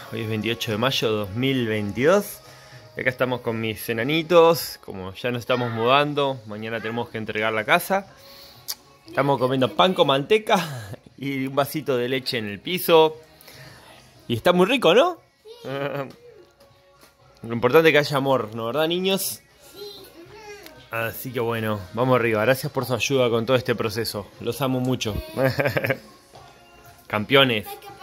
Hoy es 28 de mayo de 2022. Y acá estamos con mis enanitos. Como ya nos estamos mudando, mañana tenemos que entregar la casa. Estamos comiendo pan con manteca y un vasito de leche en el piso. Y está muy rico, ¿no? Lo importante es que haya amor, ¿no verdad, niños? Así que bueno, vamos arriba. Gracias por su ayuda con todo este proceso. Los amo mucho. Campeones.